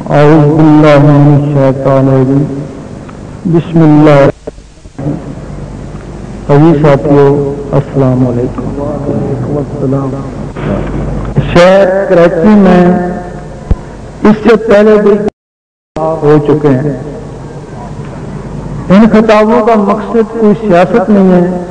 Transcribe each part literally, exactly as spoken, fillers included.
اعوذ باللہ من الشیطان الرجیم بسم اللہ الرحمن ساتھیو السلام علیکم وعلیکم السلام۔ شہر کراچی میں اس سے پہلے بھی ہو چکے ہیں۔ ان خطابوں کا مقصد کوئی سیاست نہیں ہے،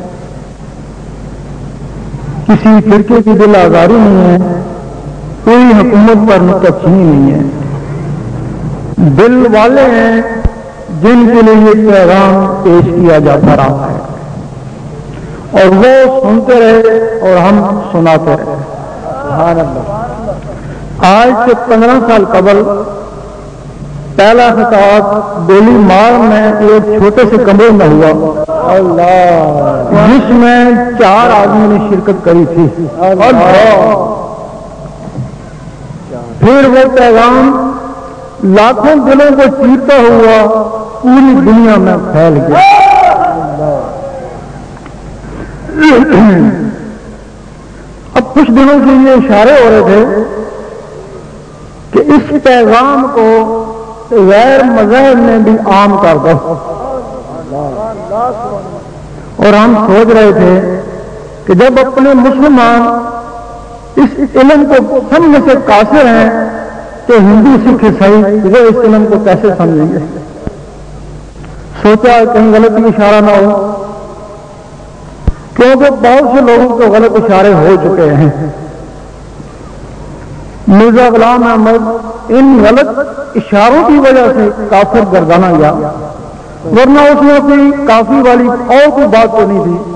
کسی فرقے کی دل آزاری نہیں ہے، کوئی حکومت پر نکتہ چینی نہیں ہے۔ دل والے ہیں جن کے لیے یہ پیغام پیش کیا جاتا رہا ہے اور وہ سنتے رہے اور ہم سناتے رہے۔ سبحان اللہ۔ آج سے پندرہ سال قبل پہلا خطاب گولی مار میں ایک چھوٹے سے کمرے میں ہوا اللہ، جس میں چار آدمی نے شرکت کری تھی۔ پھر وہ پیغام لاکھوں دلوں کو چیرتا ہوا پوری دنیا میں پھیل گیا۔ اب کچھ دنوں سے یہ اشارے ہو رہے تھے کہ اس پیغام کو غیر مذہب نے بھی عام کر دو، اور ہم سوچ رہے تھے کہ جب اپنے مسلمان اس علم کو سمجھنے سے قاصر ہیں تو ہندو سکھ عیسائی وہ اس علم کو کیسے سمجھیں گے۔ سوچا کہیں غلط اشارہ نہ ہو، کیونکہ بہت سے لوگوں کو غلط اشارے ہو چکے ہیں۔ مرزا غلام احمد ان غلط اشاروں کی وجہ سے کافر گردانا گیا، ورنہ اس میں کوئی کافی والی اور کوئی بات تو نہیں تھی۔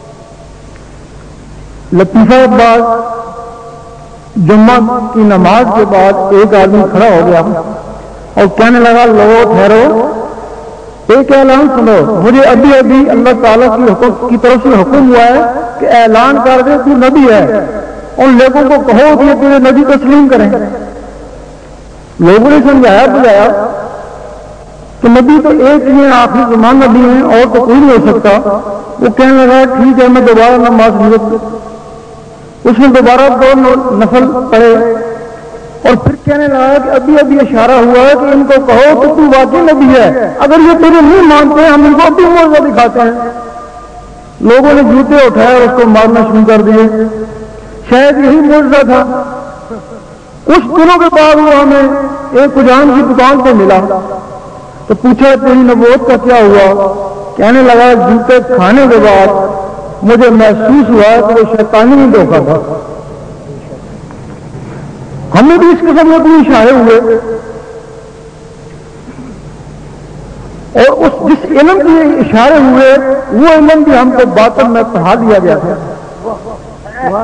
لطیفہ بعد جمعہ کی نماز کے بعد ایک آدمی کھڑا ہو گیا اور کہنے لگا لوگوں ٹھہرو، ایک اعلان سنو، مجھے ابھی ابھی اللہ تعالیٰ کی حکم کی طرف سے حکم ہوا ہے کہ اعلان کر دے تو نبی ہے، ان لوگوں کو کہو کہ یہ تیرے نبی تسلیم کریں۔ لوگوں نے سمجھایا بجایا کہ نبی تو ایک ہی آخری زمان نبی ہیں اور تو کوئی نہیں ہو سکتا۔ وہ کہنے لگا ٹھیک ہے میں دوبارہ نماز نہیں۔ اس نے دوبارہ دو نفل پڑھے اور پھر کہنے لگا کہ ابھی ابھی اشارہ ہوا ہے کہ ان کو کہو کہ تو واقعی نبی ہے، اگر یہ تیرے نہیں مانتے ہیں ہم ان کو ابھی معجزہ دکھاتے ہیں۔ لوگوں نے جوتے اٹھائے اور اس کو مارنا شروع کر دیے۔ شاید یہی معجزہ تھا۔ کچھ دنوں کے بعد وہ ہمیں ایک کجان کی دکان پہ ملا تو پوچھا تیری نبوت کا کیا ہوا؟ کہنے لگا جوتے کھانے کے بعد مجھے محسوس ہوا کہ وہ شیطانی ہی دھوکہ تھا۔ ہمیں بھی اس قسم میں کوئی اشارے ہوئے اور اس جس علم کے اشارے ہوئے وہ علم بھی ہم کو باطن میں پڑھا دیا گیا تھا۔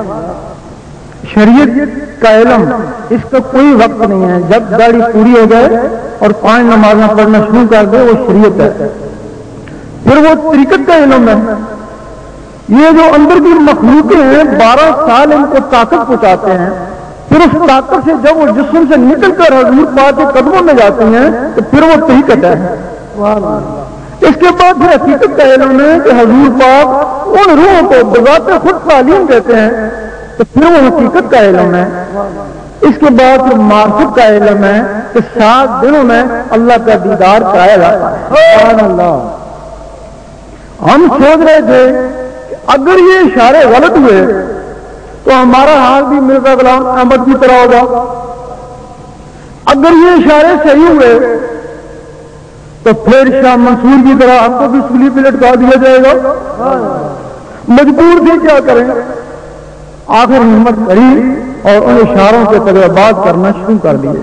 شریعت کا علم اس کا کوئی وقت نہیں ہے، جب داڑھی پوری ہو جائے اور پانچ نمازیں پڑھنا شروع کر دے وہ شریعت ہے۔ پھر وہ طریقت کا علم ہے۔ یہ جو اندر کی مخلوقیں ہیں بارہ سال ان کو طاقت پہنچاتے ہیں، پھر اس طاقت سے جب وہ جسم سے نکل کر حضور پاک کے قدموں میں جاتی ہیں تو پھر وہ طریقت ہے۔ اس کے بعد پھر حقیقت کا علم ہے کہ حضور پاک ان روحوں کو بذات خود تعلیم دیتے ہیں تو پھر وہ حقیقت کا علم ہے۔ اس کے بعد پھر معرفت کا علم ہے کہ سات دنوں میں اللہ کا دیدار کرایا جاتا ہے۔ سبحان اللہ۔ ہم سوچ رہے تھے اگر یہ اشارے غلط ہوئے تو ہمارا حال بھی مرزا غلام احمد کی طرح ہوگا، اگر یہ اشارے صحیح ہوئے تو پھر شاہ منصور کی طرح ہم کو بھی سولی پہ لٹکا دیا جائے گا۔ مجبور تھے کیا کریں، آخر ہمت کری اور ان اشاروں کے تجربات کرنا شروع کر دیے۔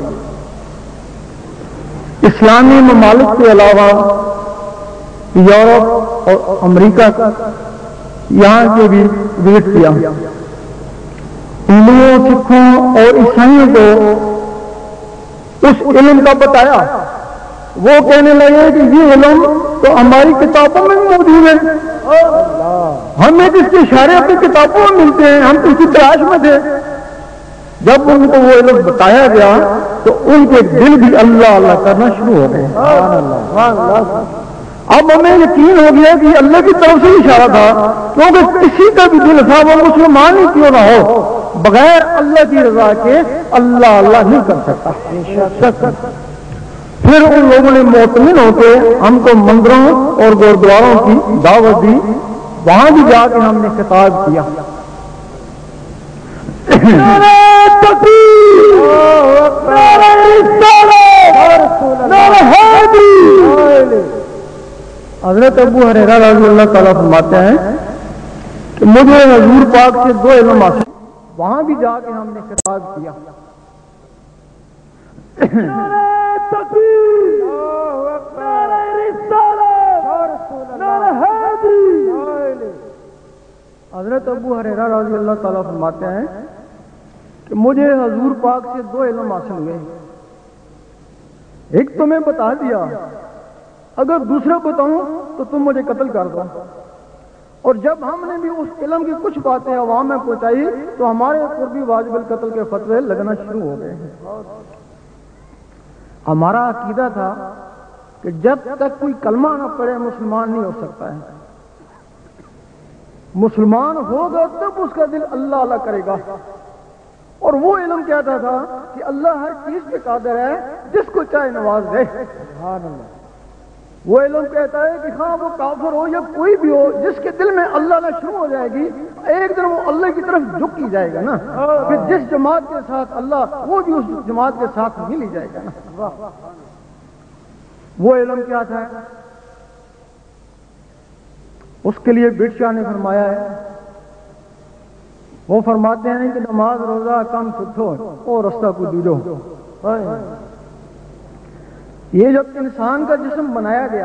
اسلامی ممالک کے علاوہ یورپ اور امریکہ یہاں کے بھی وزٹ کیا، ہندوؤں سکھوں اور عیسائیوں کو اس علم کا بتایا۔ وہ کہنے لگے کہ یہ علم تو ہماری کتابوں میں موجود ہے، ہمیں جس کے اشارے اپنی کتابوں میں ملتے ہیں ہم اس کی تلاش میں تھے۔ جب ان کو وہ علم بتایا گیا تو ان کے دل بھی اللہ اللہ کرنا شروع ہو گئے۔ اب ہمیں یقین ہو گیا کہ اللہ کی طرف سے اشارہ تھا، کیونکہ کسی کا بھی دل تھا وہ مسلمان ہی کیوں نہ ہو بغیر اللہ کی رضا کے اللہ اللہ نہیں کر سکتا۔ پھر ان لوگوں نے مطمئن ہو کے ہم کو مندروں اور گردواروں کی دعوت دی، وہاں بھی جا کے ہم نے خطاب کیا، حضرت ابو ہریرہ رضی اللہ تعالیٰ فرماتے ہیں کہ مجھے حضور پاک سے دو علم حاصل، وہاں بھی جا کے ہم نے خطاب کیا، حضرت ابو ہریرہ رضی اللہ تعالیٰ فرماتے ہیں کہ مجھے حضور پاک سے دو علم حاصل ہوئے، ایک تو میں بتا دیا، اگر دوسرا بتاؤں تو تم مجھے قتل کر دو، اور جب ہم نے بھی اس علم کی کچھ باتیں عوام میں پہنچائی تو ہمارے اوپر بھی واجب القتل کے فتوے لگنا شروع ہو گئے ہیں۔ ہمارا عقیدہ تھا کہ جب تک کوئی کلمہ نہ پڑھے مسلمان نہیں ہو سکتا ہے، مسلمان ہوگا تب اس کا دل اللہ اللہ کرے گا، اور وہ علم کہتا تھا کہ اللہ ہر چیز پہ قادر ہے، جس کو چاہے نواز دے۔ وہ علم کہتا ہے کہ ہاں وہ کافر ہو یا کوئی بھی ہو، جس کے دل میں اللہ اللہ شروع ہو جائے گی ایک دن وہ اللہ کی طرف جھک ہی جائے گا نا، پھر جس جماعت کے ساتھ اللہ وہ بھی اس جماعت کے ساتھ مل ہی جائے گا نا۔ وہ علم کیا تھا؟ اس کے لیے بٹ شاہ نے فرمایا ہے، وہ فرماتے ہیں کہ نماز روزہ کم ستھو اور رستہ کو دوجو۔ یہ جب انسان کا جسم بنایا گیا،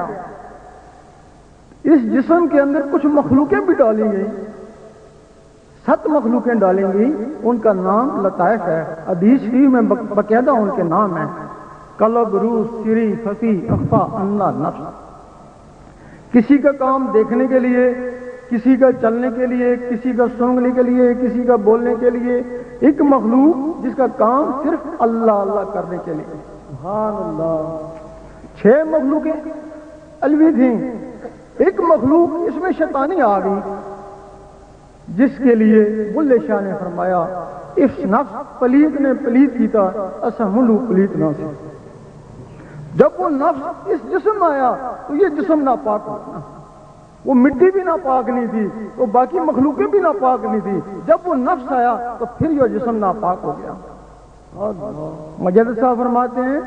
اس جسم کے اندر کچھ مخلوقیں بھی ڈالی گئی، ست مخلوقیں ڈالیں گی، ان کا نام لطائف ہے، حدیث شریف میں باقاعدہ ان کے نام ہیں، قلب، روح، سری، خفی، اخفا، انا، نفس۔ کسی کا کام دیکھنے کے لیے، کسی کا چلنے کے لیے، کسی کا سونگنے کے لیے، کسی کا بولنے کے لیے، ایک مخلوق جس کا کام صرف اللہ اللہ کرنے کے لیے۔ سبحان اللہ۔ چھ مخلوقیں الوی تھیں، ایک مخلوق اس میں شیطانی آ گئی، جس کے لیے بلے شاہ نے فرمایا اس نفس پلیت نے پلیت کی تھا، اسا ملو پلیت نہ سے۔ جب وہ نفس اس جسم آیا تو یہ جسم ناپاک ہوا، وہ مٹی بھی ناپاک نہیں تھی، تو باقی مخلوقیں بھی ناپاک نہیں تھی، جب وہ نفس آیا تو پھر یہ جسم ناپاک ہو گیا۔ مجدد صاحب فرماتے ہیں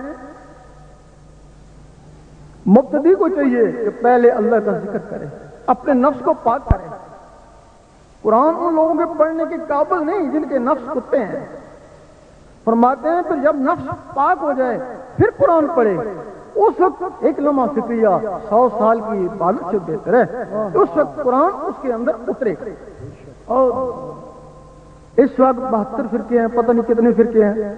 مبتدی کو چاہیے کہ پہلے اللہ کا ذکر کرے، اپنے نفس کو پاک کرے۔ قرآن ان لوگوں کے پڑھنے کے قابل نہیں جن کے نفس کتے ہیں۔ فرماتے ہیں پھر جب نفس پاک ہو جائے پھر قرآن پڑھے، اس وقت ایک لمحہ فکریہ سو سال کی عبادت سے بہتر ہے، اس وقت قرآن اس کے اندر اترے۔ اور اس وقت بہتر فرقے ہیں، پتہ نہیں کتنے فرقے ہیں۔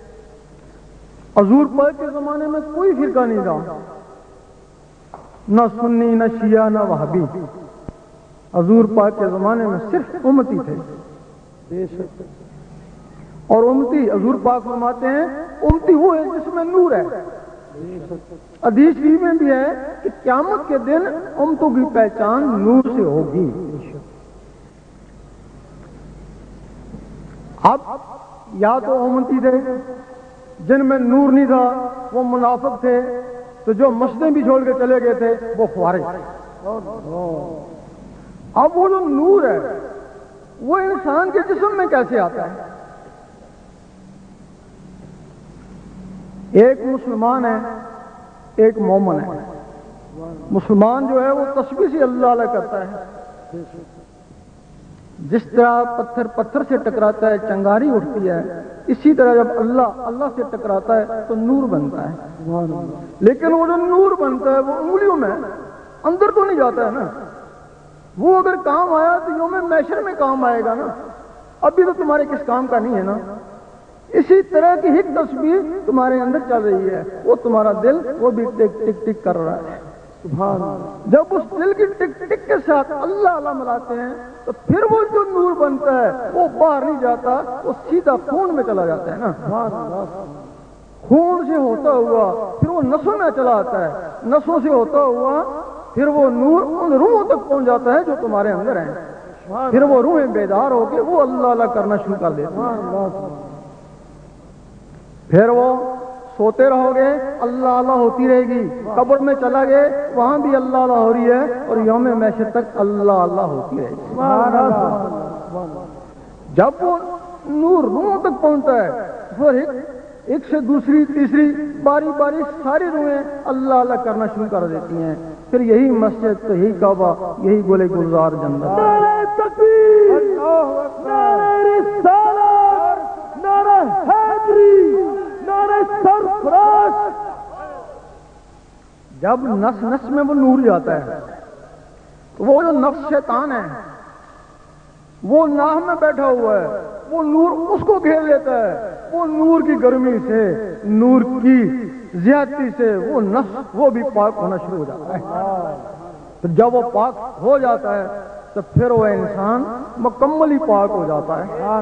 حضور پاک کے زمانے میں کوئی فرقہ نہیں تھا، نہ سنی، نہ شیعہ، نہ وہابی۔ حضور پاک کے زمانے میں صرف امتی تھے، اور امتی حضور پاک فرماتے ہیں امتی وہ ہے جس میں نور ہے۔ حدیث شریف میں بھی ہے کہ قیامت کے دن امتوں کی پہچان نور سے ہوگی۔ اب یا تو امتی تھے جن میں نور نہیں تھا، وہ منافق تھے، تو جو مسجدیں بھی چھوڑ کے چلے گئے تھے وہ خوارج۔ اب وہ جو نور ہے وہ انسان کے جسم میں کیسے آتا ہے؟ ایک مسلمان ہے، ایک مومن ہے۔ مسلمان جو ہے وہ تسبیح سے اللہ اللہ کرتا ہے، جس طرح پتھر پتھر سے ٹکراتا ہے چنگاری اٹھتی ہے، اسی طرح جب اللہ اللہ سے ٹکراتا ہے تو نور بنتا ہے۔ لیکن وہ جو نور بنتا ہے وہ انگلیوں میں اندر تو نہیں جاتا ہے نا، وہ اگر کام آیا تو یوم محشر میں کام آئے گا نا، ابھی تو تمہارے کس کام کا نہیں ہے نا۔ اسی طرح کی ایک تسبیح تمہارے اندر چل رہی ہے، وہ تمہارا دل وہ بھی ٹک ٹک ٹک کر رہا ہے۔ سبحان اللہ۔ جب اس دل کی ٹک ٹک کے ساتھ اللہ اللہ ملاتے ہیں تو پھر وہ جو نور بنتا ہے وہ باہر نہیں جاتا، وہ سیدھا خون میں چلا جاتا ہے نا۔ خون سے ہوتا ہوا پھر وہ نسوں میں چلا آتا ہے، نسوں سے ہوتا ہوا پھر وہ نور ان روحوں تک پہنچ جاتا ہے جو تمہارے اندر ہیں، پھر وہ روحیں بیدار ہو کے وہ اللہ اللہ کرنا شروع کر دیتے ہیں۔ پھر وہ سوتے رہو گے اللہ اللہ ہوتی رہے گی، قبر میں چلا گئے وہاں بھی اللہ اللہ ہو رہی ہے، اور یوم محشر تک اللہ اللہ ہوتی رہے گی۔ جب وہ نور روحوں تک پہنچتا ہے پھر ایک ایک سے دوسری تیسری باری باری ساری روحیں اللہ اللہ کرنا شروع کر دیتی ہیں، پھر یہی مسجد تو یہی کعبہ یہی گلے گلزار جنت۔ نعرہ تکبیر، نعرہ رسالت، نعرہ حیدری، نعرہ سرفراز۔ جب نس نس میں وہ نور جاتا ہے تو وہ جو نفس شیطان ہے وہ ناح میں بیٹھا ہوا ہے، وہ نور اس کو گھیر لیتا ہے، وہ نور کی گرمی سے نور کی زیادتی سے وہ نفس وہ بھی پاک ہونا شروع ہو جاتا ہے۔ تو جب وہ پاک ہو جاتا ہے تو پھر وہ انسان مکمل ہی پاک ہو جاتا ہے۔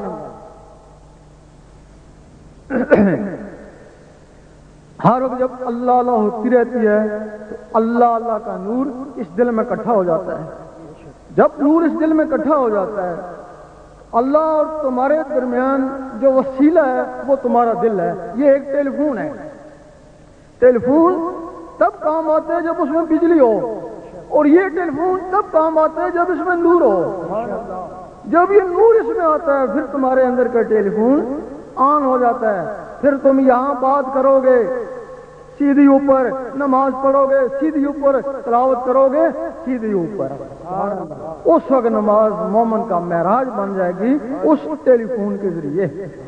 ہر وقت جب اللہ اللہ ہوتی رہتی ہے تو اللہ اللہ کا نور اس دل میں اکٹھا ہو جاتا ہے۔ جب نور اس دل میں اکٹھا ہو جاتا ہے اللہ اور تمہارے درمیان جو وسیلہ ہے وہ تمہارا دل ہے۔ یہ ایک ٹیلی فون ہے، ٹیلی فون تب کام آتے ہے جب اس میں بجلی ہو، اور یہ ٹیلی فون تب کام آتا ہے جب اس میں نور ہو۔ جب یہ نور اس میں آتا ہے پھر تمہارے اندر کا ٹیلی فون آن ہو جاتا ہے، پھر تم یہاں بات کرو گے سیدھی اوپر، نماز پڑھو گے سیدھی اوپر، تلاوت کرو گے سیدھی اوپر۔ اس وقت نماز مومن کا معراج بن جائے گی اس ٹیلی فون کے ذریعے۔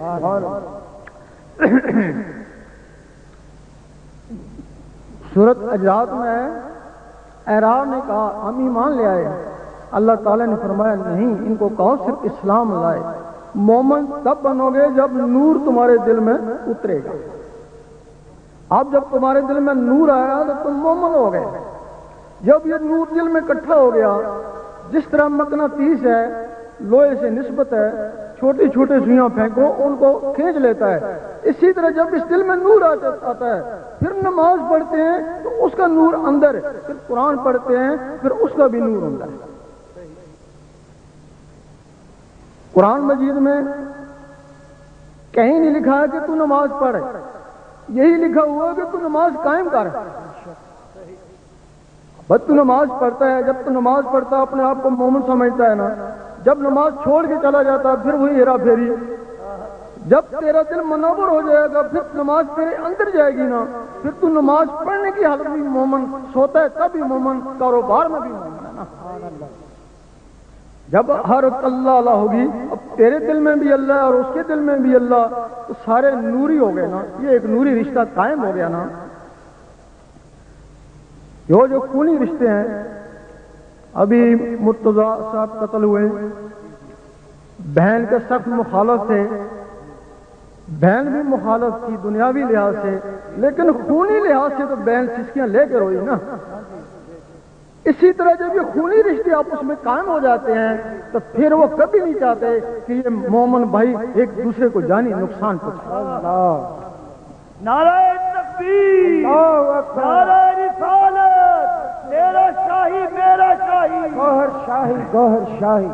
سورۃ حجرات میں اعراب نے کہا ہم ایمان لے آئے، اللہ تعالیٰ نے فرمایا نہیں، ان کو کہو صرف اسلام لائے۔ مومن تب بنو گے جب نور تمہارے دل میں اترے گا۔ اب جب تمہارے دل میں نور آیا تو تم مومن ہو گئے۔ جب یہ نور دل میں اکٹھا ہو گیا، جس طرح مقناطیس ہے لوہے سے نسبت ہے، چھوٹی چھوٹی سوئیاں پھینکو ان کو کھینچ لیتا ہے، اسی طرح جب اس دل میں نور آتا ہے پھر نماز پڑھتے ہیں تو اس کا نور اندر، پھر قرآن پڑھتے ہیں پھر اس کا بھی نور اندر۔ قرآن مجید میں کہیں نہیں لکھا ہے کہ تو نماز پڑھ، یہی لکھا ہوا ہے کہ تو نماز قائم کر۔ بس تو نماز پڑھتا ہے، جب تو نماز پڑھتا ہے اپنے آپ کو مومن سمجھتا ہے نا، جب نماز چھوڑ کے چلا جاتا ہے پھر وہی ہیرا پھیری۔ جب تیرا دل منور ہو جائے گا پھر نماز تیرے اندر جائے گی نا، پھر تو نماز پڑھنے کی حالت بھی مومن، سوتا ہے تب بھی مومن، کاروبار میں بھی مومن ہے نا۔ جب ہر وقت اللہ اللہ ہوگی، اب تیرے دل میں بھی اللہ اور اس کے دل میں بھی اللہ، تو سارے نوری ہو گئے نا، یہ ایک نوری رشتہ قائم ہو گیا نا۔ یہ جو خونی رشتے ہیں، ابھی مرتضی صاحب قتل ہوئے، بہن کے سخت مخالف تھے، بہن بھی مخالف تھی دنیاوی لحاظ سے، لیکن خونی لحاظ سے تو بہن سسکیاں لے کے روئی نا۔ اسی طرح جب یہ خونی رشتے آپس میں قائم ہو جاتے ہیں تو پھر وہ کبھی نہیں چاہتے کہ یہ مومن بھائی ایک دوسرے کو جانی نقصان پہنچائے۔ نعرہ تکبیر، نعرہ رسالت، میرا شاہی میرا شاہی، گوہر شاہی گوہر شاہی۔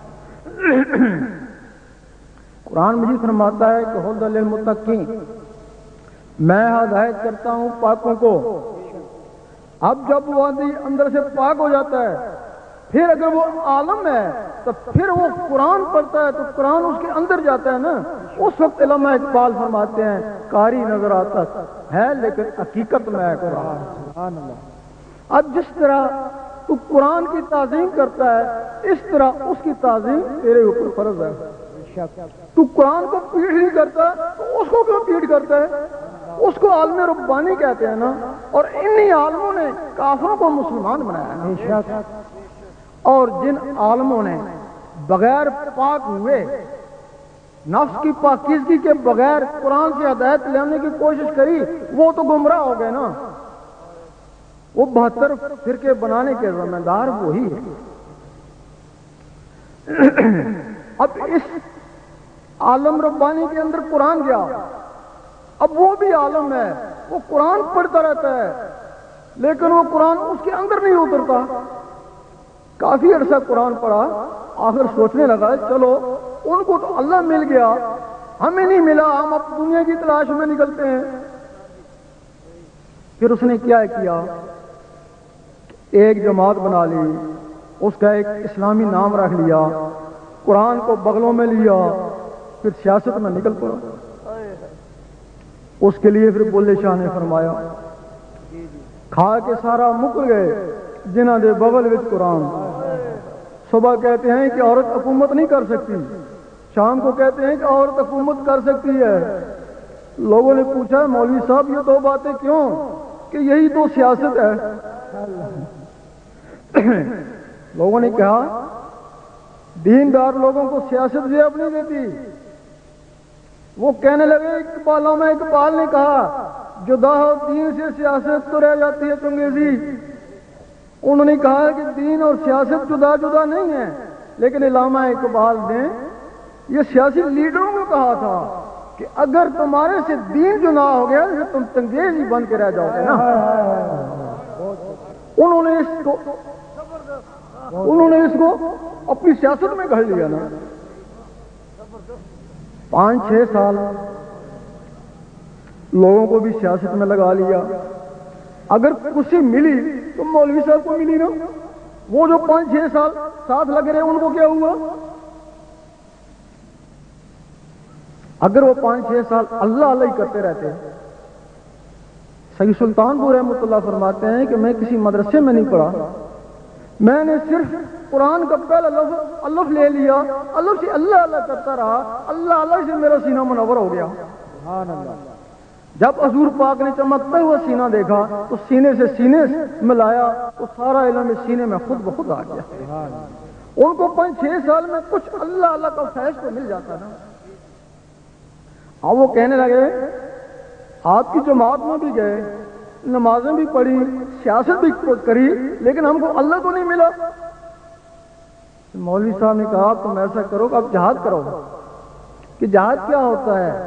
قرآن مجید فرماتا ہے کہ ہدی للمتقین، میں ہدایت کرتا ہوں پاکوں کو۔ اب جب وہ اندر سے پاک ہو جاتا ہے پھر اگر وہ عالم ہے تو پھر وہ قرآن پڑھتا ہے تو قرآن اس کے اندر جاتا ہے نا، اس وقت علامہ اقبال فرماتے ہیں قاری نظر آتا ہے لیکن حقیقت میں ہے قرآن۔ اب جس طرح تو قرآن کی تعظیم کرتا ہے اس طرح اس کی تعظیم تیرے اوپر فرض ہے۔ تو قرآن کو پیٹ نہیں کرتا تو اس کو کیوں پیٹ کرتا ہے؟ اس کو عالم ربانی کہتے ہیں نا، اور انہی عالموں نے کافروں کو مسلمان بنایا۔ اور جن عالموں نے بغیر پاک ہوئے، نفس کی پاکیزگی کے بغیر قرآن سے ہدایت لینے کی کوشش کری، وہ تو گمراہ ہو گئے نا۔ وہ بہتر فرقے بنانے کے ذمہ دار وہی ہے۔ اب اس عالم ربانی کے اندر قرآن گیا، اب وہ بھی عالم ہے، وہ قرآن پڑھتا رہتا ہے لیکن وہ قرآن اس کے اندر نہیں اترتا۔ کافی عرصہ قرآن پڑھا، آخر سوچنے لگا چلو ان کو تو اللہ مل گیا، ہمیں نہیں ملا، ہم اب دنیا کی تلاش میں نکلتے ہیں۔ پھر اس نے کیا کیا، ایک جماعت بنا لی، اس کا ایک اسلامی نام رکھ لیا، قرآن کو بغلوں میں لیا، پھر سیاست میں نکل پڑا۔ اس کے لیے پھر بلے شاہ نے فرمایا کھا کے سارا مکر گئے جنہ دے بغل وچ قرآن۔ صبح کہتے ہیں کہ عورت حکومت نہیں کر سکتی، شام کو کہتے ہیں کہ عورت حکومت کر سکتی ہے۔ لوگوں نے پوچھا مولوی صاحب یہ دو باتیں کیوں؟ کہ یہی تو سیاست ہے۔ لوگوں نے کہا دیندار لوگوں کو سیاست جیب نہیں دیتی۔ وہ کہنے لگے اقبالوں میں اقبال نے کہا جدا ہو دین سے سیاست تو رہ جاتی ہے چنگیزی۔ انہوں نے کہا کہ دین اور سیاست جدا جدا نہیں ہے، لیکن علامہ اقبال نے یہ سیاسی لیڈروں کو کہا تھا کہ اگر تمہارے سے دین جدا ہو گیا تو تم چنگیز ہی بن کے رہ جاؤ گے نا۔ انہوں نے اس کو انہوں نے اس کو اپنی سیاست میں گھڑ لیا نا۔ پانچ چھ سال لوگوں کو بھی سیاست میں لگا لیا۔ اگر کسی ملی تو مولوی صاحب کو ملی نا۔ وہ جو پانچ چھ سال ساتھ لگ رہے ان کو کیا ہوا؟ اگر وہ پانچ چھ سال اللہ اللہ ہی کرتے رہتے۔ سید سلطان پور رحمۃ اللہ فرماتے ہیں کہ میں کسی مدرسے میں نہیں پڑھا، میں نے صرف قرآن کا پہلا لفظ الف لے لیا، الف سے اللہ اللہ کرتا رہا، اللہ اللہ سے میرا سینہ منور ہو گیا۔ جب حضور پاک نے چمکتا ہوا سینہ دیکھا تو سینے سے سینے ملایا تو سارا علم سینے میں خود بخود آ گیا۔ ان کو پانچ چھ سال میں کچھ اللہ اللہ کا فیض تو مل جاتا نا۔ اب وہ کہنے لگے آپ کی جماعت میں بھی گئے، نمازیں بھی پڑھی، سیاست بھی کری، لیکن ہم کو اللہ تو نہیں ملا۔ مولوی صاحب نے کہا تم ایسا کرو کہ آپ جہاد کرو۔ کہ جہاد کیا ہوتا ہے؟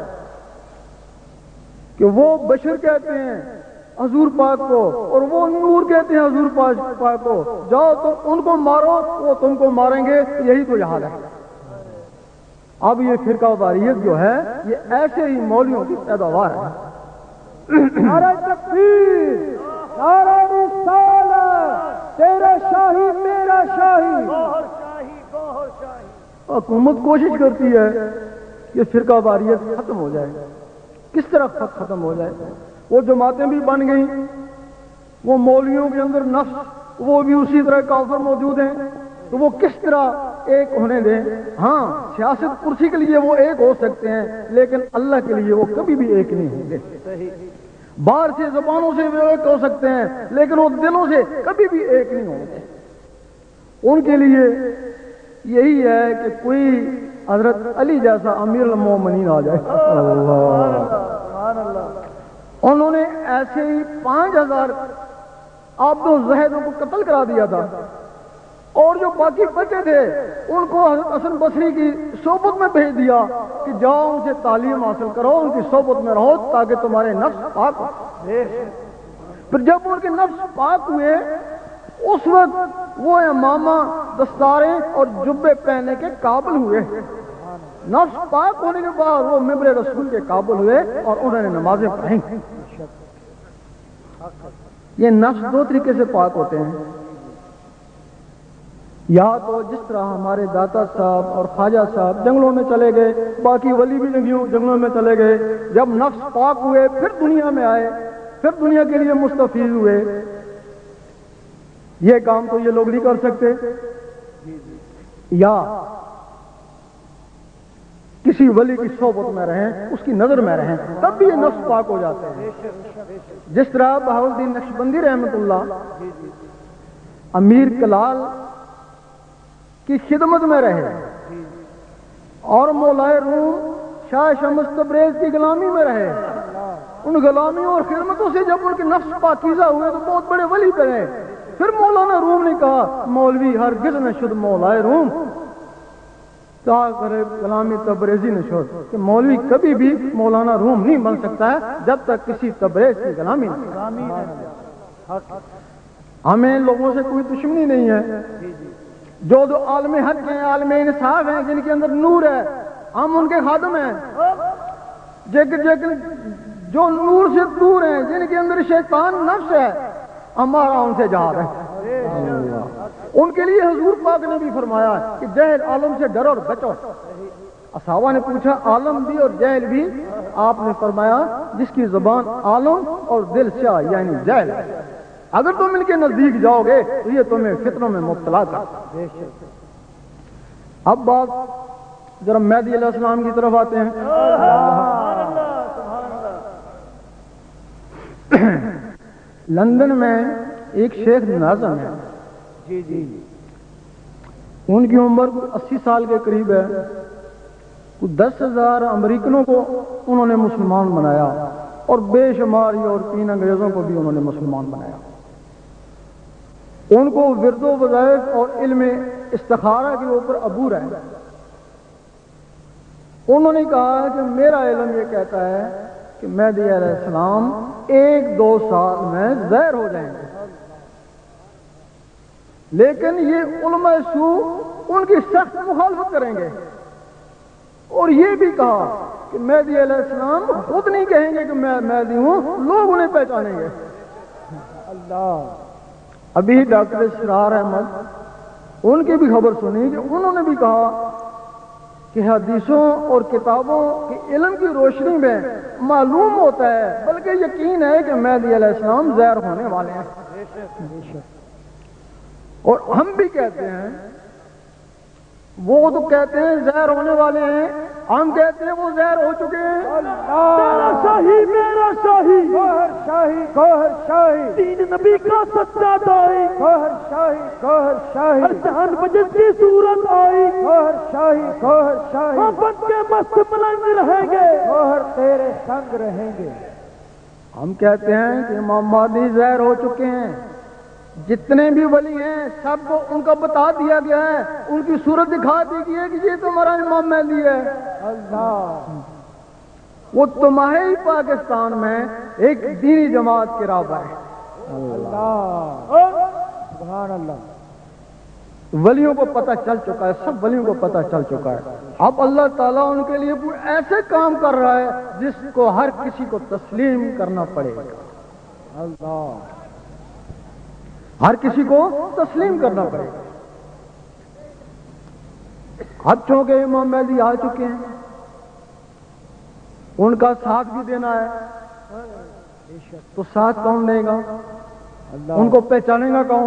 کہ وہ بشر کہتے ہیں حضور پاک کو اور وہ نور کہتے ہیں حضور پاک کو، جاؤ تم ان کو مارو وہ تم کو ماریں گے، یہی تو جہاد ہے۔ اب یہ فرقہ واریت جو ہے یہ ایسے ہی مولویوں کی پیداوار ہے۔ نعرہ تکبیر، نعرہ رسالت، تیرا شاہی میرا شاہی، گوہر شاہی گوہر شاہی۔ حکومت کوشش کرتی ہے کہ فرقہ واریت ختم ہو جائے۔ کس طرح ختم ہو جائے؟ وہ جماعتیں بھی بن گئیں، وہ مولویوں کے اندر نفس وہ بھی اسی طرح کافر موجود ہیں، تو وہ کس طرح ایک ہونے دیں؟ ہاں سیاست کرسی کے لیے وہ ایک ہو سکتے ہیں، لیکن اللہ کے لیے وہ کبھی بھی ایک نہیں ہوں گے۔ باہر سے زبانوں سے وہ ایک ہو سکتے ہیں، لیکن وہ دلوں سے کبھی بھی ایک نہیں ہوں گے۔ ان کے لیے یہی ہے کہ کوئی حضرت علی جیسا امیر المومنین آ جائے۔ انہوں نے ایسے ہی پانچ ہزار عبد و زہدوں کو قتل کرا دیا تھا، اور جو باقی بچے تھے ان کو حضرت حسن بصری کی صحبت میں بھیج دیا کہ جاؤ ان سے تعلیم حاصل کرو، ان کی صحبت میں رہو تاکہ تمہارے نفس پاک ہو۔ پھر جب ان کے نفس پاک ہوئے اس وقت وہ امامہ دستاریں اور جبے پہننے کے قابل ہوئے۔ نفس پاک ہونے کے بعد وہ ممبر رسول کے قابل ہوئے اور انہوں نے نمازیں پڑھیں۔ یہ نفس دو طریقے سے پاک ہوتے ہیں، یا تو جس طرح ہمارے داتا صاحب اور خواجہ صاحب جنگلوں میں چلے گئے، باقی ولی بھی جنگلوں میں چلے گئے، جب نفس پاک ہوئے پھر دنیا میں آئے، پھر دنیا کے لیے مستفیض ہوئے۔ یہ کام تو یہ لوگ نہیں کر سکتے۔ یا کسی ولی کی صحبت میں رہیں، اس کی نظر میں رہیں، تب بھی یہ نفس پاک ہو جاتے ہیں۔ جس طرح بہاؤالدین نقشبندی رحمت اللہ امیر کلال کی خدمت میں رہے اور مولائے روم شاہ شمس تبریز کی غلامی میں رہے، ان غلامیوں اور خدمتوں سے جب ان کے نفس پاکیزہ ہوئے تو بہت بڑے ولی بنے۔ پھر مولانا روم نے کہا مولوی ہرگز نہ شد مولائے روم تا کرے غلامی تبریزی نہ شد، کہ مولوی کبھی بھی مولانا روم نہیں بن سکتا ہے جب تک کسی تبریز کی غلامی نہ۔ ہمیں لوگوں سے کوئی دشمنی نہیں ہے، جو جو عالم حق ہیں، عالم انصاف ہیں، جن کے اندر نور ہے، ہم ان کے خادم ہیں۔ جو نور سے دور ہیں، جن کے اندر شیطان نفس ہے، ہمارا ان سے جہاد ہے۔ ان کے لیے حضور پاک نے بھی فرمایا کہ جہل عالم سے ڈرو اور بچو۔ صحابہ نے پوچھا عالم بھی اور جہل بھی؟ آپ نے فرمایا جس کی زبان عالم اور دل سیاہ یعنی جہل ہے، اگر تم ان کے نزدیک جاؤ گے تو یہ تمہیں فتنوں میں مبتلا کر۔ اب بات ذرا مہدی علیہ السلام کی طرف آتے ہیں۔ لندن میں ایک شیخ ناظم ہے، جی جی ان کی عمر اسی سال کے قریب ہے۔ دس ہزار امریکنوں کو انہوں نے مسلمان بنایا اور بے شمار یورپین انگریزوں کو بھی انہوں نے مسلمان بنایا۔ ان کو ورد و وظائف اور علم استخارہ کے اوپر عبور ہے۔ انہوں نے کہا کہ میرا علم یہ کہتا ہے کہ مہدی علیہ السلام ایک دو سال میں ظاہر ہو جائیں گے، لیکن یہ علماء سو ان کی سخت مخالفت کریں گے۔ اور یہ بھی کہا کہ مہدی علیہ السلام خود نہیں کہیں گے کہ میں مہدی ہوں، لوگ انہیں پہچانیں گے۔ اللہ ابھی ڈاکٹر اسرار احمد ان کی بھی خبر سنی کہ انہوں نے بھی کہا کہ حدیثوں اور کتابوں کے علم کی روشنی میں معلوم ہوتا ہے، بلکہ یقین ہے کہ مہدی علیہ السلام ظاہر ہونے والے ہیں۔ اور ہم بھی کہتے ہیں، وہ تو کہتے ہیں ظاہر ہونے والے ہیں، ہم کہتے ہیں وہ ظاہر ہو چکے ہیں۔ تیرا شاہی میرا شاہی، گوہر شاہی گوہر شاہی، دین نبی کا سچا دائی، گوہر شاہی گوہر شاہی، ہر جہان بجس کی صورت آئی، گوہر شاہی گوہر شاہی، ہم بن کے مست ملنگ رہیں گے، گوہر تیرے سنگ رہیں گے۔ ہم کہتے ہیں کہ امام مہدی ظاہر ہو چکے ہیں، جتنے بھی ولی ہیں سب کو ان کا بتا دیا گیا ہے، ان کی صورت دکھا دی گئی ہے کہ یہ تمہارا امام مہدی ہے۔ اللہ وہ تمہارے ہی پاکستان میں ایک دینی جماعت کے رابع ہے۔ اللہ سبحان اللہ، ولیوں کو پتہ چل چکا ہے، سب ولیوں کو پتہ چل چکا ہے۔ اب اللہ تعالیٰ ان کے لیے ایسے کام کر رہا ہے جس کو ہر کسی کو تسلیم کرنا پڑے گا۔ اللہ ہر کسی کو تسلیم کرنا پڑے گا۔ اب چونکہ امام مہدی آ چکے ہیں، ان کا ساتھ بھی دینا ہے، تو ساتھ کون دے گا؟ ان کو پہچانے گا کون؟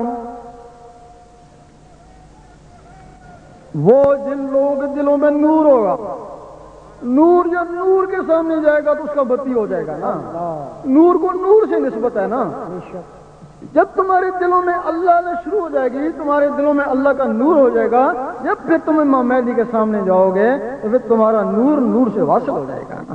وہ جن لوگوں کے دلوں میں نور ہوگا۔ نور جب نور کے سامنے جائے گا تو اس کا بتی ہو جائے گا نا۔ نور کو نور سے نسبت ہے نا۔ جب تمہارے دلوں میں اللہ نے شروع ہو جائے گی، تمہارے دلوں میں اللہ کا نور ہو جائے گا، جب پھر تم امام مہدی کے سامنے جاؤ گے تو پھر تمہارا نور نور سے واصل ہو جائے گا۔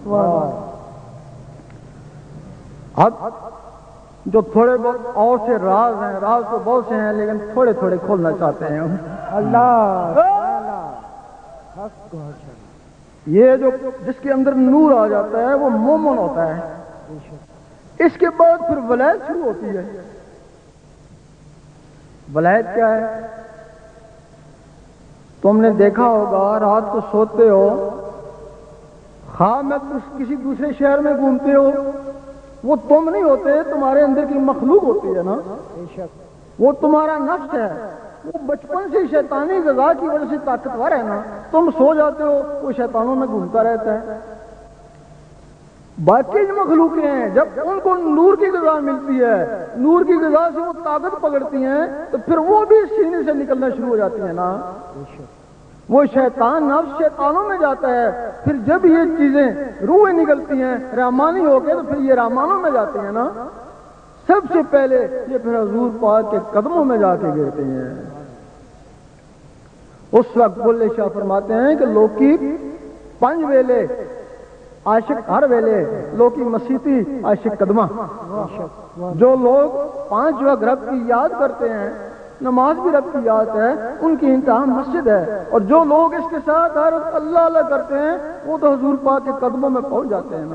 اب جو تھوڑے بہت اور سے راز ہیں، راز تو بہت سے ہیں لیکن تھوڑے تھوڑے کھولنا چاہتے ہیں۔ اللہ یہ جو جس کے اندر نور آ جاتا ہے وہ مومن ہوتا ہے۔ اس کے بعد پھر ولایت شروع ہوتی ہے۔ ولایت کیا ہے؟ تم نے دیکھا ہوگا رات کو سوتے ہو، خواہ میں کسی دوسرے شہر میں گھومتے ہو، وہ تم نہیں ہوتے، تمہارے اندر کی مخلوق ہوتی ہے نا، وہ تمہارا نفس ہے، وہ بچپن سے شیطانی غذا کی وجہ سے طاقتور ہے نا۔ تم سو جاتے ہو وہ شیطانوں میں گھومتا رہتا ہے۔ باقی جو مخلوقیں ہیں جب ان کو نور کی غذا ملتی ہے، نور کی غذا سے وہ طاقت پکڑتی ہیں، تو پھر وہ بھی سینے سے نکلنا شروع ہو جاتی ہیں نا۔ وہ شیطان نفس شیطانوں میں جاتا ہے، پھر جب یہ چیزیں روحیں نکلتی ہیں رحمانی ہو کے تو پھر یہ رحمانوں میں جاتے ہیں نا۔ سب سے پہلے یہ پھر حضور پاک کے قدموں میں جا کے گرتے ہیں۔ اس وقت بلے شاہ فرماتے ہیں کہ لوکی پنج ویلے عاشق ہر ویلے، لوکی مسیتی عاشق قدمہ۔ جو لوگ پانچ وقت رب کی یاد کرتے ہیں، نماز بھی رب کی یاد ہے، ان کی انتہا مسجد ہے، اور جو لوگ اس کے ساتھ ہر وقت اللہ اللہ کرتے ہیں وہ تو حضور پاک کے قدموں میں پہنچ جاتے ہیں نا۔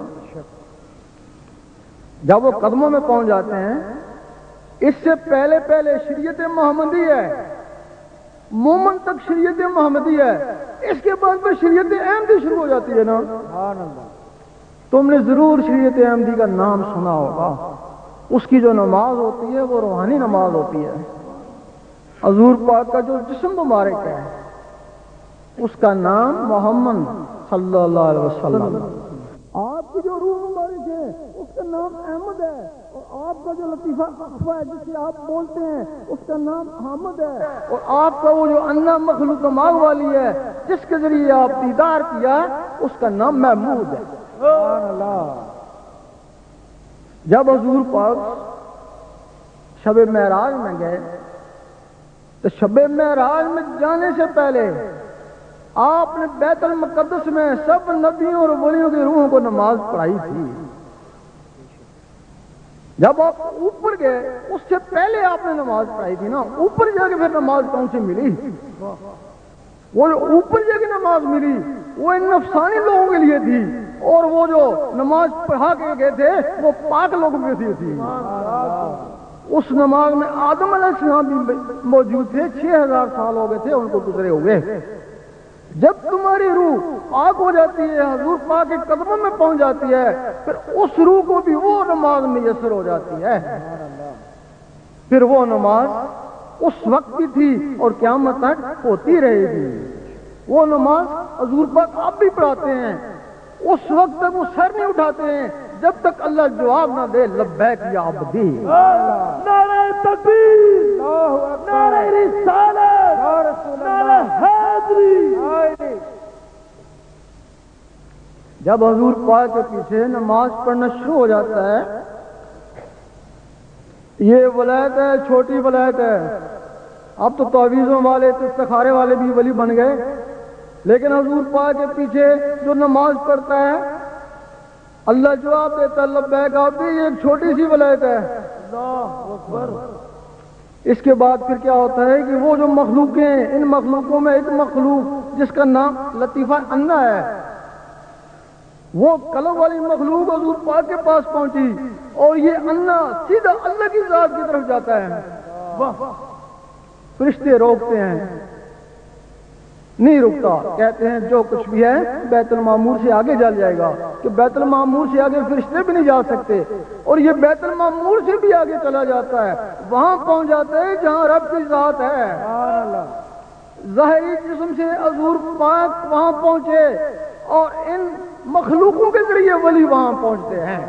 جب وہ قدموں میں پہنچ جاتے ہیں، اس سے پہلے پہلے شریعت محمدی ہے، مومن تک شریعت محمدی ہے، اس کے بعد میں شریعت احمدی شروع ہو جاتی ہے نا۔ تم نے ضرور شریعت احمدی کا نام سنا ہوگا. اس کی جو نماز ہوتی ہے وہ روحانی نماز ہوتی ہے. حضور پاک کا جو جسم مبارک ہے اس کا نام محمد صلی اللہ علیہ وسلم. آپ کی جو روح مبارک ہے اس کا نام احمد ہے، اور آپ کا جو لطیفہ اخفا ہے جسے آپ بولتے ہیں اس کا نام حامد ہے، اور آپ کا وہ جو انا مخلوق کمال والی ہے جس کے ذریعے آپ دیدار کیا اس کا نام محمود ہے. سبحان اللہ. جب حضور پاک شب معراج میں گئے تو شب معراج میں جانے سے پہلے آپ نے بیت المقدس میں سب نبیوں اور ولیوں کی روحوں کو نماز پڑھائی تھی. جب آپ اوپر گئے اس سے پہلے آپ نے نماز پڑھائی تھی نا. اوپر جا کے پھر نماز کون سی ملی؟ وہ جو اوپر جا کے نماز ملی وہ ان نفسانی لوگوں کے لیے تھی، اور وہ جو نماز پڑھا کے گئے تھے وہ پاک لوگوں کے لیے تھی. اس نماز میں آدم علیہ السلام بھی موجود تھے. چھ ہزار سال ہو گئے تھے ان کو گزرے ہوئے. جب تمہاری روح پاک ہو جاتی ہے، حضور پاک کے قدموں میں پہنچ جاتی ہے، پھر اس روح کو بھی وہ نماز میسر ہو جاتی ہے. پھر وہ نماز اس وقت بھی تھی اور قیامت تک ہوتی رہے گی. وہ نماز حضور پاک آپ بھی پڑھاتے ہیں. اس وقت تک وہ سر نہیں اٹھاتے ہیں جب تک اللہ جواب نہ دے لبیک یا عبدی. نعرہ تکبیر، نعرہ رسالت، نعرہ حیدری. جب حضور پاک کے پیچھے نماز پڑھنا شروع ہو جاتا ہے، یہ ولایت ہے، چھوٹی ولایت ہے. اب تو تعویذوں والے تو استخارے والے بھی ولی بن گئے، لیکن حضور پاک کے پیچھے جو نماز پڑھتا ہے اللہ جواب دیتا ہے لبیک عبدی. یہ ایک چھوٹی سی ولایت ہے. اللہ اکبر. اس کے بعد پھر کیا ہوتا ہے کہ وہ جو مخلوق ہیں، ان مخلوقوں میں ایک مخلوق جس کا نام لطیفہ انا ہے، وہ قلم والی مخلوق حضور پاک کے پاس پہنچی، اور یہ انا سیدھا اللہ کی ذات کی طرف جاتا ہے. فرشتے روکتے ہیں، نہیں رکتا. کہتے ہیں جو کچھ بھی ہے بیت المعمور سے آگے جل جائے گا، کہ بیت المعمور سے آگے فرشتے بھی نہیں جا سکتے. اور یہ بیت المعمور سے بھی آگے چلا جاتا ہے، وہاں پہنچ جاتا ہے جہاں رب کی ذات ہے. ظاہری جسم سے حضور پاک وہاں پہنچے، اور ان مخلوقوں کے ذریعے ولی وہاں پہنچتے ہیں.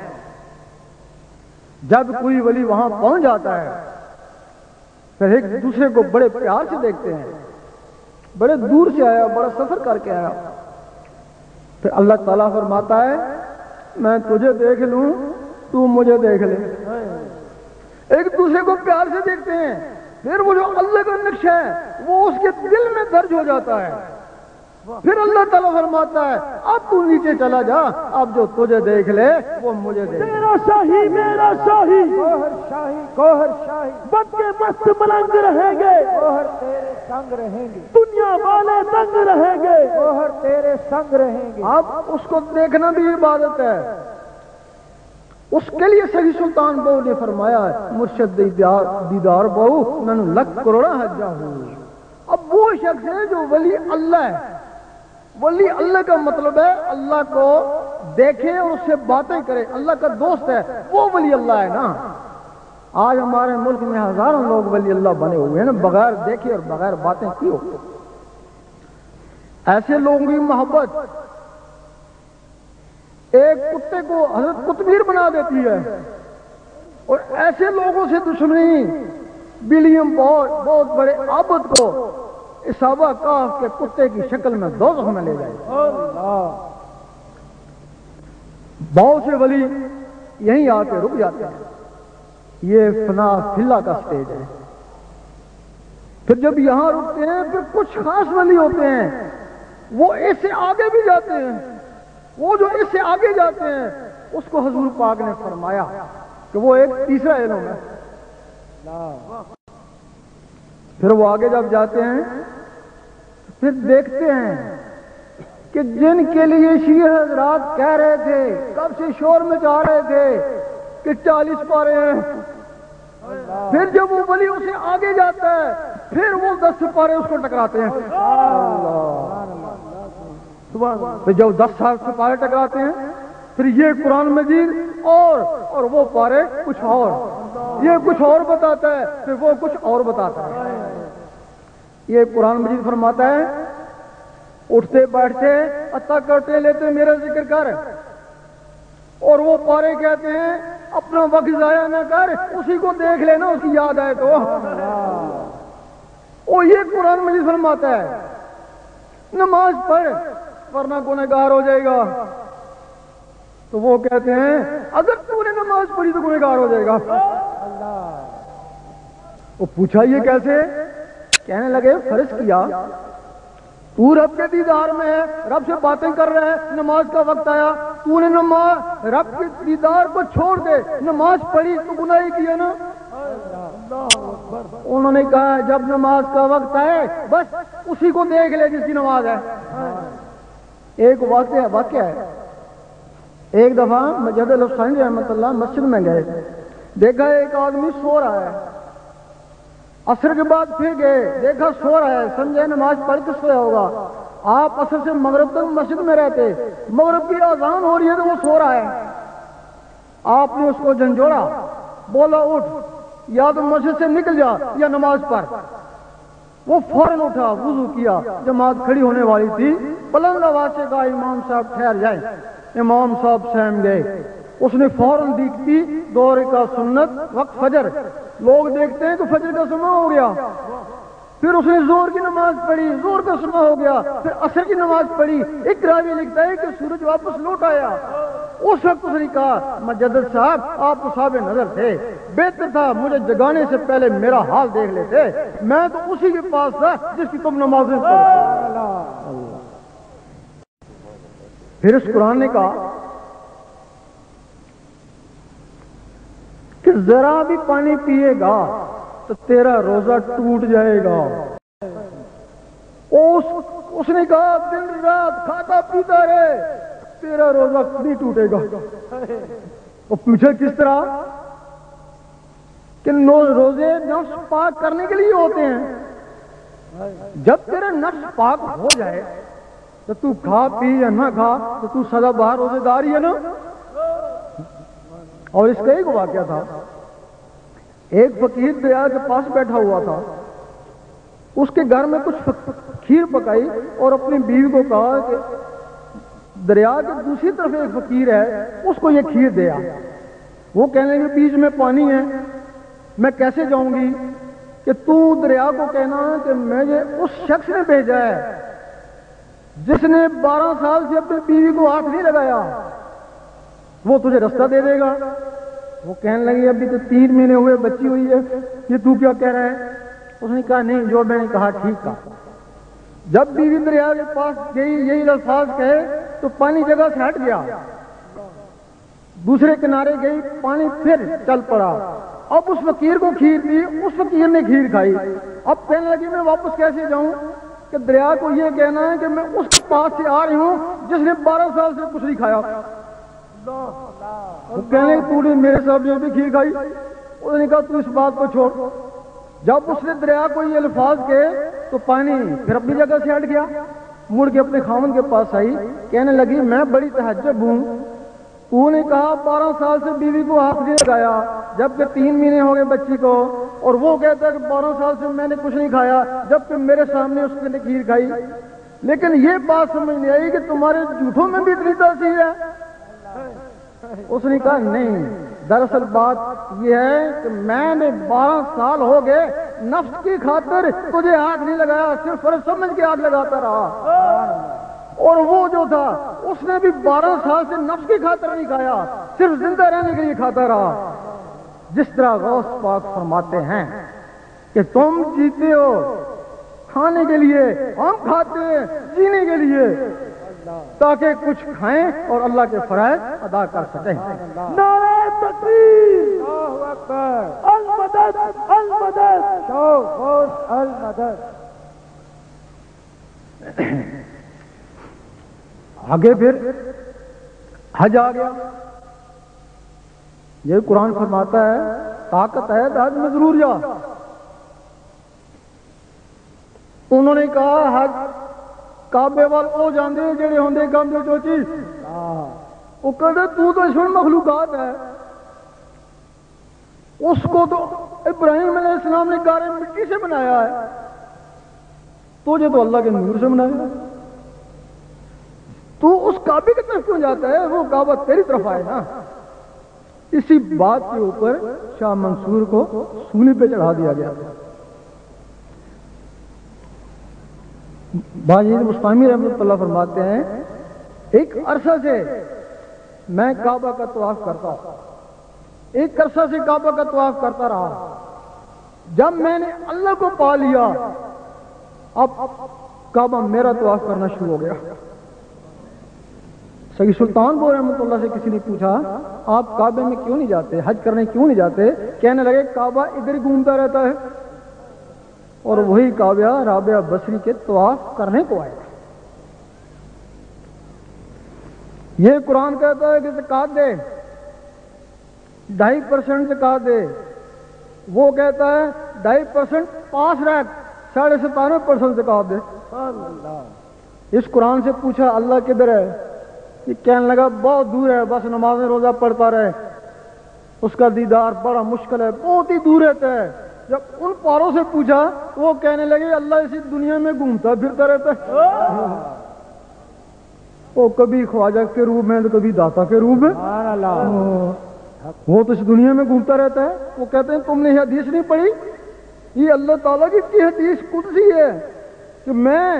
جب کوئی ولی وہاں پہنچ جاتا ہے پھر ایک دوسرے کو بڑے پیار سے دیکھتے ہیں. بڑے دور سے آیا، بڑا سفر کر کے آیا. پھر اللہ تعالیٰ فرماتا ہے میں تجھے دیکھ لوں تو مجھے دیکھ لے. ایک دوسرے کو پیار سے دیکھتے ہیں. پھر وہ جو اللہ کا نقشہ ہے وہ اس کے دل میں درج ہو جاتا ہے. پھر اللہ تعالیٰ فرماتا ہے اب تو نیچے چلا جا، اب جو تجھے دیکھ لے وہ مجھے دیکھ لے. تیرا شاہی میرا شاہی، گوہر شاہی گوہر شاہی، بد کے مست ملنگ رہیں گے، گوہر تیرے سنگ رہیں گے. دنیا والے تنگ رہیں گے، گوہر تیرے سنگ رہیں گے. اب اس کو دیکھنا بھی عبادت ہے. اس کے لیے صحیح سلطان بہو نے فرمایا مرشد دیدار دیدار بہو میں لکھ کروڑا حجا ہوں. اب وہ شخص ہے جو ولی اللہ ہے. ولی اللہ کا مطلب ہے اللہ کو دیکھے اور اس سے باتیں کرے، اللہ کا دوست ہے، وہ ولی اللہ ہے نا. آج ہمارے ملک میں ہزاروں لوگ ولی اللہ بنے ہوئے ہیں نا، بغیر دیکھے اور بغیر باتیں کی ہو. ایسے لوگوں کی محبت ایک کتے کو حضرت قطبیر بنا دیتی ہے، اور ایسے لوگوں سے دشمنی بلیم بہت بہت بڑے عابد کو اصابہ کاف کے کتے کی شکل میں دوزخ میں لے جائے. بہت سے ولی یہیں آ کے رک جاتے ہیں. یہ فنا فلا کا سٹیج ہے. پھر جب یہاں رکتے ہیں پھر کچھ خاص ولی ہوتے ہیں وہ اس سے آگے بھی جاتے ہیں. وہ جو اس سے آگے جاتے ہیں اس کو حضور پاک نے فرمایا کہ وہ ایک تیسرا علم ہے. پھر وہ آگے جب جاتے ہیں پھر دیکھتے ہیں کہ جن کے لیے شیعہ حضرات کہہ رہے تھے، کب سے شور مچا رہے تھے کہ چالیس پارے ہیں، پھر جب وہ ولی اسے آگے جاتا ہے پھر وہ دس پارے اس کو ٹکراتے ہیں. پھر جب دس سال سے پارے ٹکراتے ہیں پھر یہ قرآن مجید اور اور وہ پارے کچھ اور، یہ کچھ اور بتاتا ہے، پھر وہ کچھ اور بتاتا ہے۔ یہ قرآن مجید فرماتا ہے اٹھتے بیٹھتے عطا کرتے لیتے میرا ذکر کر، اور وہ پارے کہتے ہیں اپنا وقت ضائع نہ کر، اسی کو دیکھ لینا، اس کی یاد آئے تو۔ وہ یہ قرآن مجید فرماتا ہے نماز پڑھ ورنہ گنہگار ہو جائے گا، تو وہ کہتے ہیں اگر تو نے نماز پڑھی تو گنہگار ہو جائے گا۔ وہ پوچھا یہ کیسے؟ کہنے لگے فرض کیا تو رب کے دیدار میں ہے، رب سے باتیں کر رہے ہیں، نماز کا وقت آیا، تو نے نماز رب کے دیدار کو چھوڑ دے نماز پڑھی تو گناہ ہی کیا نا۔ انہوں نے کہا جب نماز کا وقت آئے بس اسی کو دیکھ لے جس کی نماز ہے۔ ایک واقعہ واقعہ ہے، ایک دفعہ مجد الحسین رحمۃ اللہ مسجد میں گئے، دیکھا ایک آدمی سو رہا ہے، عصر کے بعد پھر گئے، دیکھا سو رہا ہے، سمجھے نماز پڑھ کے سویا ہوگا۔ آپ عصر سے مغرب تک مسجد میں رہتے، مغرب کی اذان ہو رہی ہے تو وہ سو رہا ہے۔ آپ نے اس کو جھنجھوڑا، بولا اٹھ، یا تو مسجد سے نکل جا یا نماز پڑھ۔ وہ فوراً اٹھا، وضو کیا، جماعت کھڑی ہونے والی تھی، بلند آواز سے کہا امام صاحب ٹھہر جائیں۔ امام صاحب سہم گئے، اس نے فوراً دیکھتی دو رکعت سنت وقت فجر، لوگ دیکھتے ہیں تو فجر کا سماں ہو گیا، پھر اس نے زور کی نماز پڑھی، زور کا سماں ہو گیا، پھر عصر کی نماز پڑھی۔ ایک راوی لکھتا ہے کہ سورج واپس لوٹ آیا، اس وقت اس نے کہا مجدد صاحب آپ تو صاحب نظر تھے، بہتر تھا مجھے جگانے سے پہلے میرا حال دیکھ لیتے، میں تو اسی کے پاس تھا جس کی تم نمازیں پڑھو۔ پھر اس قرآن نے کہا کہ ذرا بھی پانی پیے گا تو تیرا روزہ ٹوٹ جائے گا۔ اس, اس نے کہا دن رات کھاتا پیتا رہے تیرا روزہ نہیں ٹوٹے گا۔ وہ پوچھا کس طرح؟ کہ روزے نفس پاک کرنے کے لیے ہوتے ہیں، جب تیرا نفس پاک ہو جائے تو تو کھا پی یا نہ کھا تو تو سدا بہر روزے دار ہی ہے نا۔ اور اس کا ایک واقعہ تھا، ایک فقیر دریا کے پاس بیٹھا ہوا تھا، اس کے گھر میں کچھ کھیر پکائی اور اپنی بیوی کو کہا کہ دریا کے دوسری طرف ایک فقیر ہے اس کو یہ کھیر دیا۔ وہ کہنے کے بیچ میں پانی ہے، میں کیسے جاؤں گی؟ کہ تو دریا کو کہنا کہ مجھے اس شخص نے بھیجا ہے جس نے بارہ سال سے اپنی بیوی کو ہاتھ نہیں لگایا، وہ تجھے رستہ دے دے گا۔ وہ کہنے لگی ابھی تو تین مہینے ہوئے بچی ہوئی ہے، یہ تو کیا کہہ رہا ہے؟ اس نے کہا نہیں جو میں نے کہا ٹھیک تھا۔ جب بیوی دریا کے پاس گئی یہی الفاظ کہے تو پانی جگہ سے ہٹ گیا، دوسرے کنارے گئی پانی پھر چل پڑا۔ اب اس فقیر کو کھیر دی، اس فقیر نے کھیر کھائی، اب کہنے لگی میں واپس کیسے جاؤں؟ کہ دریا کو یہ کہنا ہے کہ میں اس کے پاس سے آ رہی ہوں جس نے بارہ سال سے کچھ نہیں کھایا۔ وہ کہنے تو نے میرے ساتھ جو بھی کھیر کھائی، اس نے کہا تو اس بات کو چھوڑ۔ جب اس نے دریا کو یہ الفاظ کہے تو پانی پھر اپنی جگہ سے ہٹ گیا، مڑ کے اپنے خاوند کے پاس آئی، کہنے لگی میں بڑی تحجب ہوں، تو نے کہا بارہ سال سے بیوی کو ہاتھ نہیں لگایا جبکہ تین مہینے ہو گئے بچی کو، اور وہ کہتا ہے کہ بارہ سال سے میں نے کچھ نہیں کھایا جبکہ میرے سامنے اس نے کھیر کھائی، لیکن یہ بات سمجھ نہیں آئی کہ تمہارے جھوٹوں میں بھی اتنی تاثیر ہے۔ اس نے کہا نہیں، دراصل بات یہ ہے کہ میں نے بارہ سال ہو گئے نفس کی خاطر تجھے ہاتھ نہیں لگایا، صرف فرض سمجھ کے ہاتھ لگاتا رہا، اور وہ جو تھا اس نے بھی بارہ سال سے نفس کی خاطر نہیں کھایا، صرف زندہ رہنے کے لیے کھاتا رہا۔ جس طرح غوث پاک فرماتے ہیں کہ تم جیتے ہو کھانے کے لیے، ہم کھاتے ہیں جینے کے لیے، تاکہ کچھ کھائیں اور اللہ کے فرائض ادا کر سکیں۔ نعرہ تکبیر، اللہ اکبر، المدد المدد، شوق المدد۔ آگے پھر حج آ گیا، یہ قرآن فرماتا ہے طاقت ہے تو حج میں ضرور جا۔ انہوں نے کہا حج کعبے وال او جاندے جڑے ہوندے گاندے چوچی، وہ کہتے تو تو اس میں مخلوقات ہے، اس کو تو ابراہیم علیہ السلام نے گارے مٹی سے بنایا ہے، تجھے تو اللہ کے نور سے بنایا ہے، تو اس کعبے کی طرف کیوں جاتا ہے؟ وہ کعبہ تیری طرف آئے نا۔ اسی بات کے اوپر شاہ منصور کو سولی پہ چڑھا دیا گیا تھا۔ باجید مستعمی رحمۃ اللہ فرماتے ہیں ایک عرصہ سے میں کعبہ کا طواف کرتا ہوں، ایک عرصہ سے کعبہ کا طواف کرتا رہا، جب میں نے اللہ کو پا لیا اب کعبہ میرا طواف کرنا شروع ہو گیا۔ سید سلطان پور رحمۃ اللہ سے کسی نے پوچھا آپ کعبے میں کیوں نہیں جاتے، حج کرنے کیوں نہیں جاتے؟ کہنے لگے کعبہ ادھر ہی گھومتا رہتا ہے، اور وہی کعبہ رابعہ بصری کے طواف کرنے کو آئے۔ یہ قرآن کہتا ہے کہ زکات دے، ڈھائی پرسنٹ زکات دے، وہ کہتا ہے ڈھائی پرسنٹ پاس رکھ، ساڑھے ستانوے پرسنٹ زکات دے۔ اس قرآن سے پوچھا اللہ کدھر ہے؟ یہ کہنے لگا بہت دور ہے، بس نماز روزہ پڑھتا رہے، اس کا دیدار بڑا مشکل ہے، بہت ہی دور رہتا ہے۔ جب ان پاروں سے پوچھا تو وہ کہنے لگے اللہ اسی دنیا میں گھومتا پھرتا رہتا ہے، وہ کبھی خواجہ کے روپ میں تو کبھی داتا کے روپ میں، وہ تو اس دنیا میں گھومتا رہتا ہے۔ وہ کہتے ہیں تم نے یہ حدیث نہیں پڑھی؟ یہ اللہ تعالیٰ کی حدیث قدسی ہے کہ میں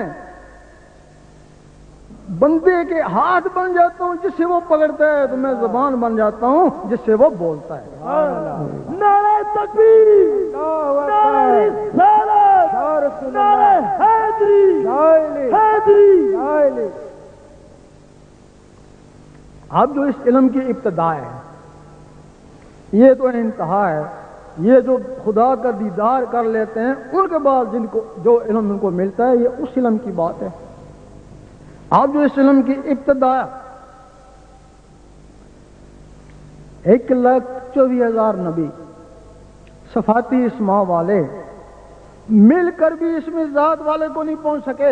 بندے کے ہاتھ بن جاتا ہوں جس سے وہ پکڑتا ہے، تو میں زبان بن جاتا ہوں جس سے وہ بولتا ہے۔ نعرہ تکبیر، نعرہ رسالت، نعرہ حیدری، حیدری۔ اب جو اس علم کی ابتدا ہے یہ تو انتہا ہے، یہ جو خدا کا دیدار کر لیتے ہیں ان کے بعد جن کو جو علم ان کو ملتا ہے یہ اس علم کی بات ہے۔ اب جو اس علم کی ابتدا ایک لاکھ چوبیس ہزار نبی صفاتی اسماء والے مل کر بھی اس میں ذات والے کو نہیں پہنچ سکے،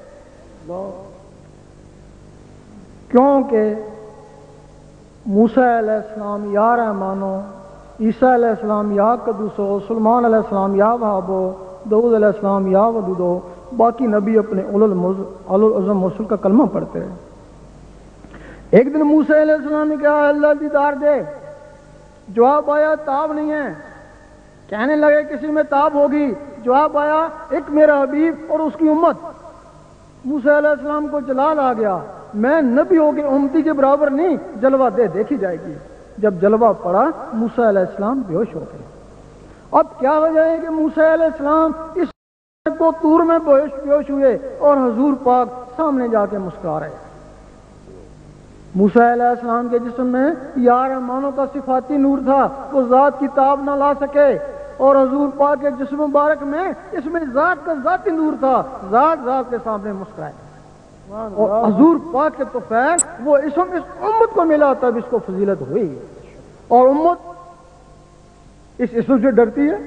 کیونکہ موسیٰ علیہ السلام یا رحمانو، عیسیٰ علیہ السلام یا قدوسو، سلیمان علیہ السلام یا وہابو، داؤد علیہ السلام یا ودودو، باقی نبی اپنے اولوالعزم رسول کا کلمہ پڑھتے ہیں۔ ایک دن موسیٰ علیہ السلام نے کہا اللہ دیدار دے، جواب آیا تاب نہیں ہے، کہنے لگے کسی میں تاب ہوگی، جواب آیا ایک میرا حبیب اور اس کی امت۔ موسیٰ علیہ السلام کو جلال آ گیا، میں نبی ہو کے امتی کے برابر نہیں، جلوہ دے دیکھی جائے گی۔ جب جلوہ پڑا موسیٰ علیہ السلام بے ہوش ہو گئے۔ اب کیا وجہ ہے کہ موسیٰ علیہ السلام اس کو طور میں بے ہوش ہوئے اور حضور پاک سامنے جا کے مسکرا رہے؟ موسیٰ علیہ السلام کے جسم میں یا رحمانوں کا صفاتی نور تھا، وہ ذات کی تاب نہ لا سکے، اور حضور پاک کے جسم مبارک میں اس میں ذات کا ذاتی نور تھا، ذات ذات کے سامنے مسکرائے، اور حضور پاک کے طفیل وہ اسم اس امت کو ملا تب اس کو فضیلت ہوئی، اور امت اس اسم سے ڈرتی ہے۔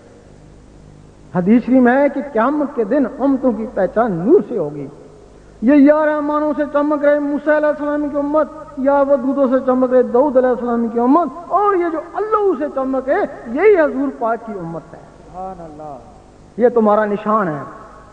حدیث میں ہے کہ قیامت کے دن امتوں کی پہچان نور سے ہوگی۔ یہ یا رحمانوں سے چمک رہے موسیٰ علیہ السلام کی امت، یا ودودوں سے چمک رہے داؤد علیہ السلام کی امت، اور یہ جو اللہ سے چمک ہے یہی حضور پاک کی امت ہے۔ سبحان اللہ، یہ تمہارا نشان ہے۔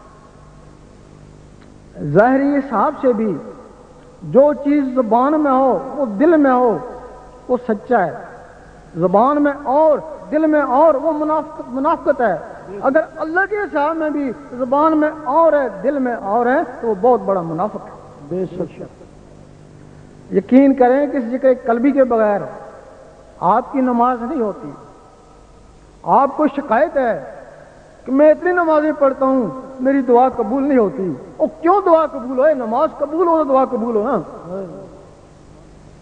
ظاہری حساب سے بھی جو چیز زبان میں ہو وہ دل میں ہو وہ سچا ہے، زبان میں اور دل میں اور وہ منافق منافقت ہے۔ اگر اللہ کے حساب میں بھی زبان میں اور ہے دل میں اور ہے تو وہ بہت بڑا منافق ہے۔ بے شک یقین کریں کہ اس ذکر قلبی کے بغیر آپ کی نماز نہیں ہوتی۔ آپ کو شکایت ہے کہ میں اتنی نمازیں پڑھتا ہوں میری دعا قبول نہیں ہوتی، اور کیوں دعا قبول ہوئے؟ نماز قبول ہو تو دعا قبول ہو نا۔